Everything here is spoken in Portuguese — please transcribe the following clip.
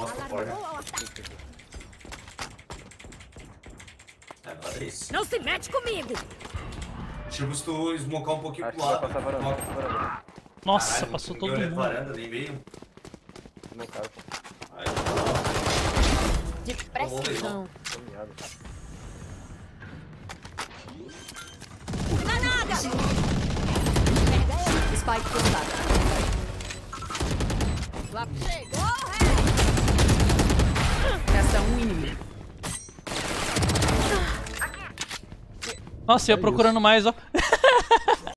mostra fora. Agora é isso. Não se mete comigo! Tipo, se tu smocar um pouquinho Acho pro que vai lado. passar varanda. Nossa, Caralho, passou não todo olhei mundo. varanda, nem meio. Não cabe. Aí, De precisão. Tô miado. Granada! Spike plantado. Lá chegou, resta um inimigo. Nossa, eu procurando mais, ó.